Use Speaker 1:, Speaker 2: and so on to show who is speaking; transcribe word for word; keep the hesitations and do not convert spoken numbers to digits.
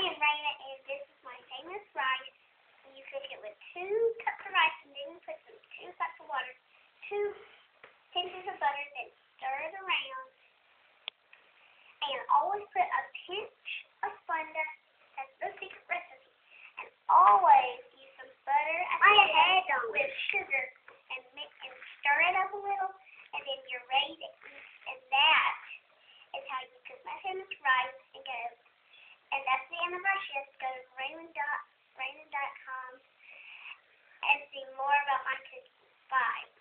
Speaker 1: am Raina, and this is my famous rice. You cook it with two cups of rice, and then you put some two cups of water, two pinches of butter, then stir it around. And always put a pinch of Splenda. That's the secret recipe. And always use some butter at the end with sugar, and mix and stir it up a little, and then you're ready to eat. And that is how you cook my famous rice. And go. And that's the end of our shift. Go to Raymond dot com and see more about my cooking. Bye.